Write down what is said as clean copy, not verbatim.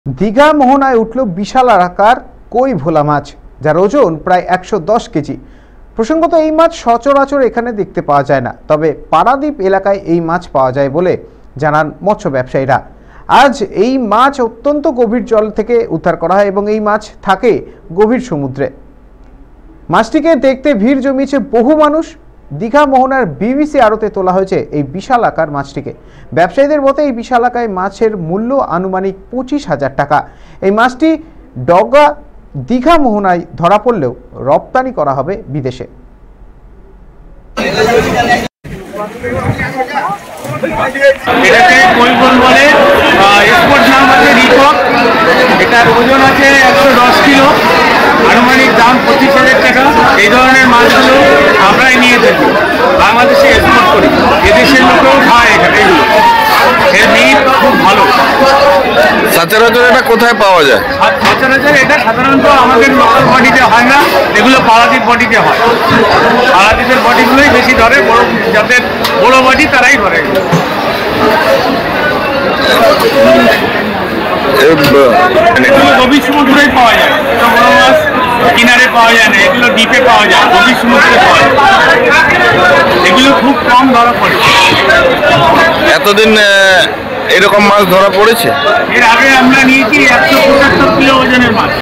দীঘা মোহনায় উঠল বিশাল আকার কই ভোলা মাছ, যার ওজন প্রায় 110 কেজি। প্রসঙ্গত এই মাছ সচরাচর এখানে দেখতে পাওয়া যায় না, তবে পারাদ্বীপ এলাকায় এই মাছ পাওয়া যায় বলে জানান মৎস্য ব্যবসায়ীরা। আজ এই মাছ অত্যন্ত গভীর জল থেকে উদ্ধার করা হয় এবং এই মাছ থাকে গভীর সমুদ্রে। মাছটিকে দেখতে ভিড় জমিয়েছে বহু মানুষ। দীঘা মোহনার বিবিসি আড়তে তোলা হয়েছে এই বিশাল আকার মাছটিকে। ব্যবসায়ীদের মতে এই বিশাল আকার মাছের মূল্য আনুমানিক 25,000 টাকা। এই মাছটি ডগা দীঘা মোহনায় ধরা পড়লেও রপ্তানি করা হবে বিদেশে। এটার ওজন আছে 110 কিলো, আনুমানিক দাম 25,000 টাকা। এই ধরনের মাছগুলো আমরাই নিয়ে থাকি, বাংলাদেশে এক্সপোর্ট করি, এদেশের লোকেও খায় এখানে। এর মিট খুব ভালো। সচরাচর এটা কোথায় পাওয়া যায়? সচরাচর এটা সাধারণত আমাদের লোকাল বডিতে হয় না, এগুলো পারাদ্বীপ বডিতে হয়। পারাদ্বীপের বডিগুলোই বেশি ধরে, বড় যাদের বড় বডি তারাই ধরে। এগুলো গভীর সমুদ্রেই পাওয়া যায়, বড় মাছ কিনারে পাওয়া যায় না, এগুলো দ্বীপে পাওয়া যায়, গভীর সমুদ্রে পাওয়া যায়। এগুলো খুব কম ধরা পড়ে। এতদিন এরকম মাছ ধরা পড়েছে? এর আগে আমরা নিয়েছি 175 কিলো ওজনের মাছ।